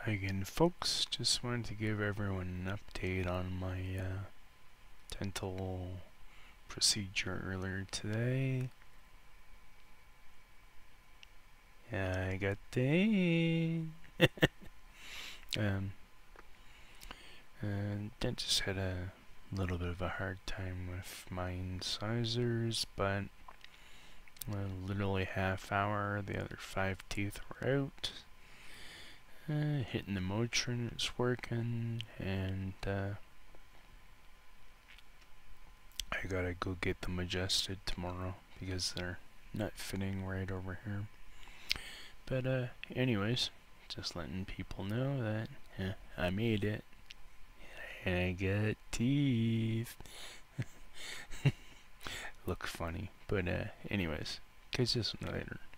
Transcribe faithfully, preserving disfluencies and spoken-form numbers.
Hi again, folks. Just wanted to give everyone an update on my uh, dental procedure earlier today. Yeah, I got the um, and dentist had a little bit of a hard time with my incisors, but uh, literally half hour, the other five teeth were out. Uh, hitting the Motrin is working, and uh, I gotta go get them adjusted tomorrow because they're not fitting right over here. But uh, anyways, just letting people know that yeah, I made it, and I got teeth. Look funny, but uh, anyways, catch this one later.